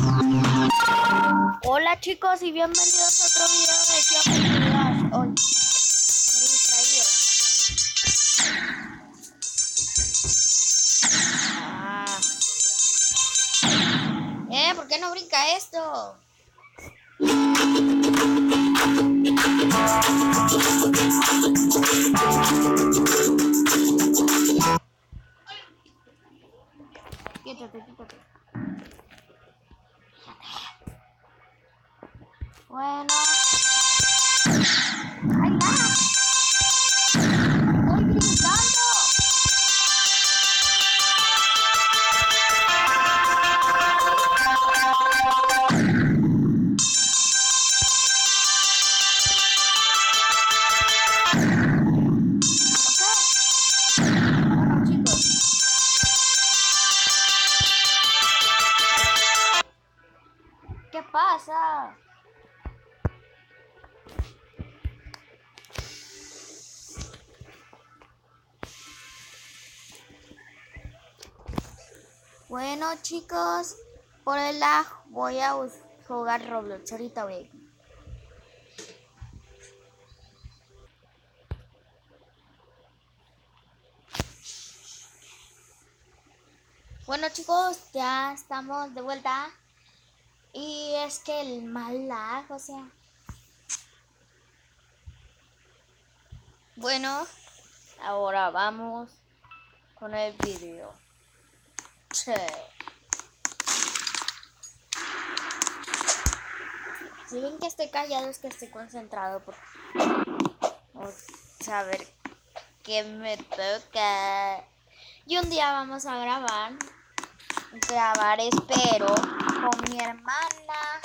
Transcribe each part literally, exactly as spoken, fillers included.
Hola chicos y bienvenidos a otro video de Geometry Dash. Hoy me he distraído. Ah. Eh, ¿por qué no brinca esto? Quítate, quítate. Bueno. ¡Ay, va! ¡Estoy brincando! Bueno, chicos. ¿Qué pasa? Bueno chicos, por el lag voy a jugar Roblox. Ahorita voy. Bueno chicos, ya estamos de vuelta. Y es que el mal lag, o sea. Bueno, ahora vamos con el video. Sí. Si ven que estoy callado es que estoy concentrado por saber qué me toca. Y un día vamos a grabar, grabar espero, con mi hermana.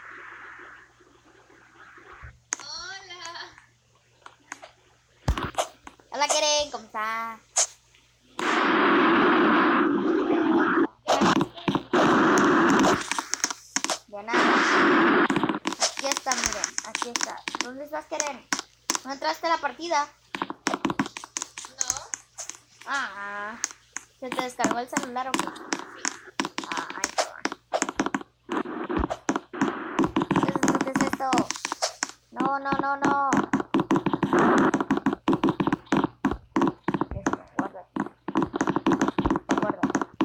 Hola. Hola, Keren, ¿cómo estás? De nada. Aquí está, miren, aquí está. ¿Dónde estás, Keren? ¿No entraste a la partida? No. Ah, ¿se te descargó el celular o qué? Ay, qué ¿Qué es esto? ¿Qué es esto? No, no, no, no. Esto, guarda. Guarda.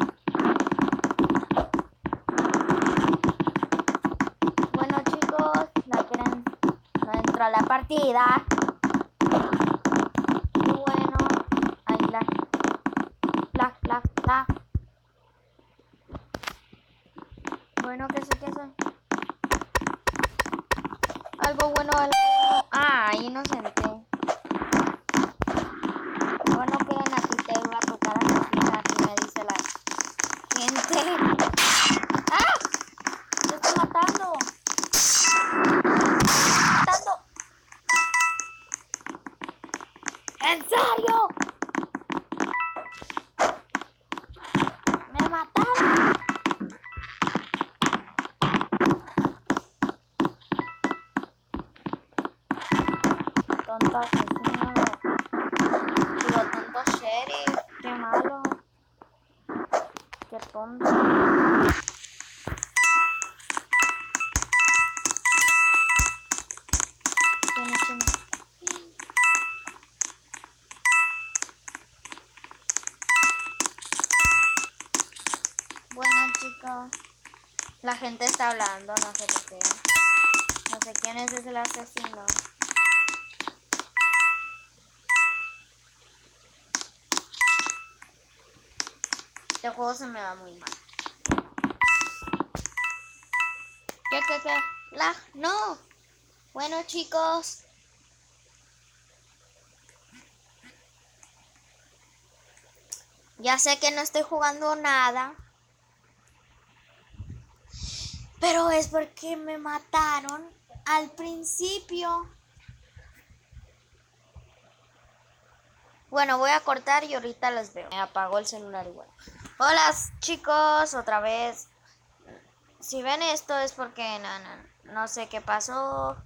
Bueno, chicos, la Keren no entró a la partida. Y bueno, ahí la. La, la, la. Bueno, ¿qué sé, qué sé? Algo bueno, algo. Ah, inocente. Bueno, Keren, a ti te iba a tocar a la aquí me dice la gente. ¡Ah! ¡Te estoy matando! ¡Matando! ¿En serio? ¡Me mataron! Tonto asesino. Digo, tonto sheriff. Qué malo. Qué tonto. ¿Quién es, quién es? Bueno, chicos. La gente está hablando, no sé por qué. No sé quién es ese el asesino. Este juego se me va muy mal. ¿Qué, qué, qué? ¡Lag! ¡No! Bueno, chicos. Ya sé que no estoy jugando nada. Pero es porque me mataron al principio. Bueno, voy a cortar y ahorita los veo. Me apagó el celular igual. Hola chicos, otra vez. Si ven esto es porque no, no, no sé qué pasó.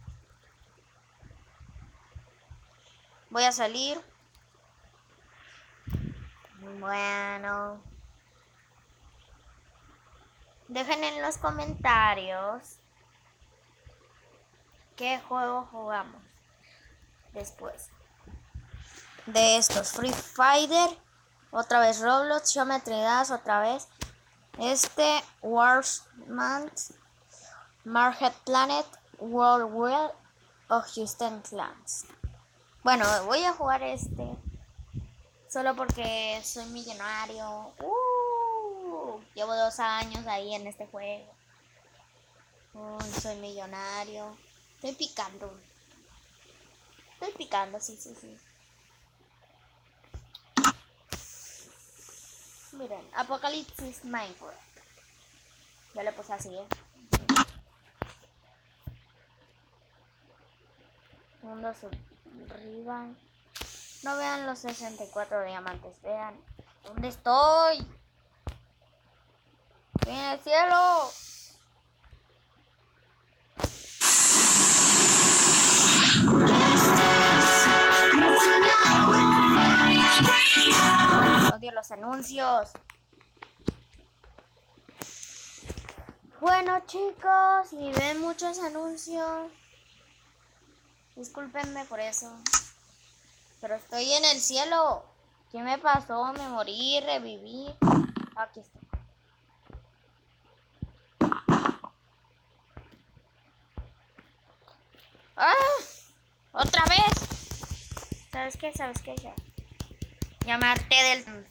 Voy a salir. Bueno. Dejen en los comentarios qué juego jugamos después de estos. Free Fighter, otra vez Roblox, Geometry Dash, otra vez este, Warsman, Market Planet, World War o Houston Clans. Bueno, voy a jugar este solo porque soy millonario. Uh, llevo dos años ahí en este juego. Uh, soy millonario. Estoy picando. Estoy picando, sí, sí, sí. Miren, Apocalipsis Minecraft. Ya le puse así, ¿eh? Mundo arriba. No vean los sesenta y cuatro diamantes. Vean. ¿Dónde estoy? Estoy en el cielo. Odio los anuncios. Bueno, chicos, si ven muchos anuncios, discúlpenme por eso. Pero estoy en el cielo. ¿Qué me pasó? Me morí, reviví. Aquí estoy. ¡Ah! ¡Otra vez! ¿Sabes qué? ¿Sabes qué? Ya, ya me harté del...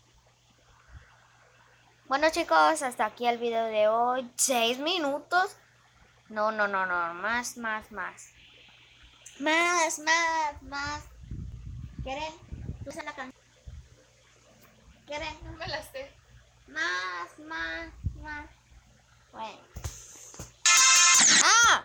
Bueno, chicos, hasta aquí el video de hoy. ¿Seis minutos? No, no, no, no. Más, más, más. Más, más, más. ¿Quieren? Usen la canción. ¿Quieren? No me la sé. Más, más, más. Bueno. ¡Ah!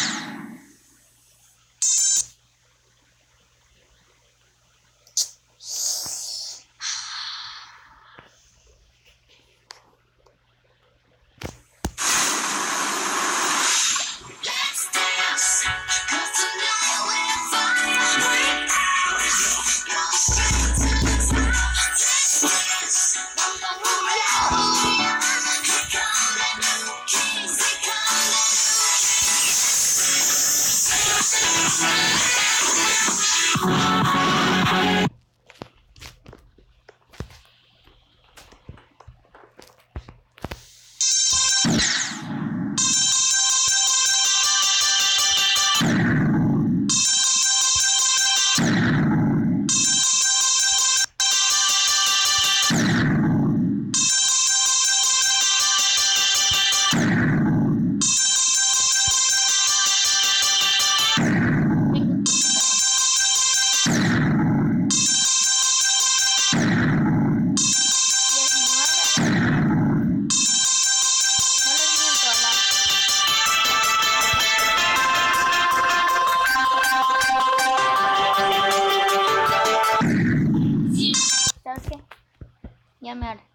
Ya me haré.